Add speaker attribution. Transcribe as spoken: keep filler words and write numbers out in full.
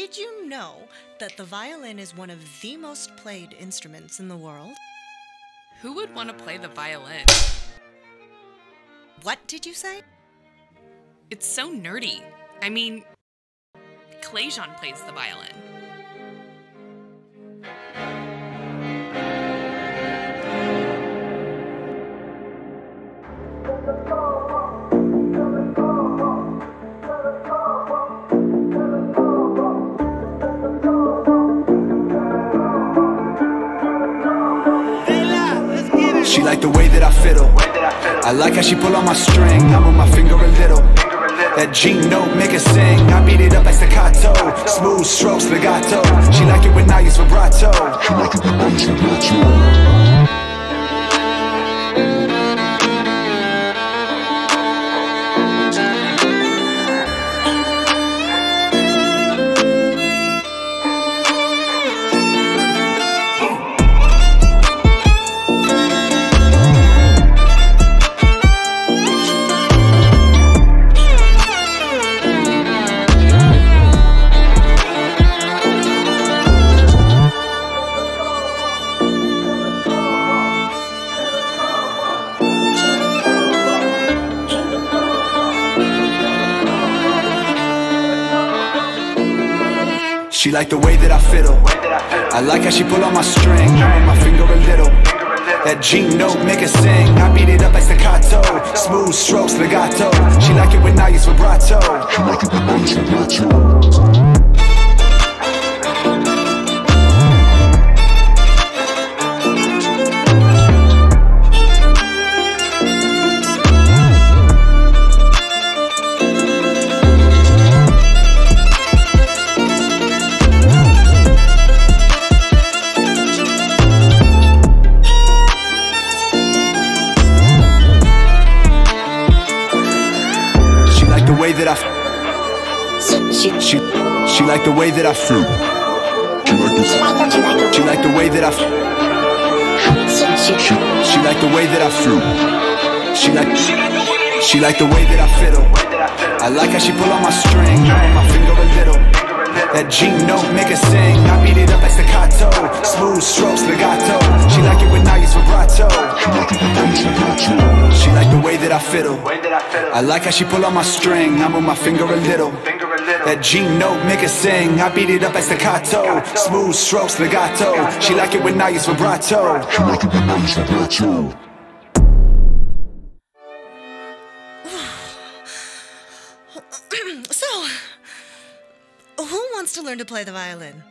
Speaker 1: Did you know that the violin is one of the most played instruments in the world?
Speaker 2: Who would want to play the violin?
Speaker 1: What did you say?
Speaker 2: It's so nerdy. I mean, Clejan plays the violin.
Speaker 3: She like the way that I fiddle. I like how she pull on my string. I move my finger a little. That G note make her sing. I beat it up like staccato. Smooth strokes, legato. She like it when I use vibrato. She like it when I use vibrato. She like the way that I fiddle. I like how she pull on my string. I move my finger a little. That G note make her sing. I beat it up like staccato. Smooth strokes, legato. She like it when I use vibrato. She like it when I use vibrato. The way that I she, she, she like the way that I feel. She like the, she like the way that I she, she, she like the way that I feel. She like she like the way that I fiddle. I like how she pull on my string. I move my finger a little. That G note make her sing. I beat it up like staccato. Smooth strokes, legato. She like it when I use vibrato. She like it when I use vibrato. She like the way that I fiddle. I like how she pull on my string. I move my finger a little. That G note make her sing. I beat it up like staccato. Smooth strokes, legato. She like it when I use vibrato. She like it when I use vibrato.
Speaker 1: So, who wants to learn to play the violin?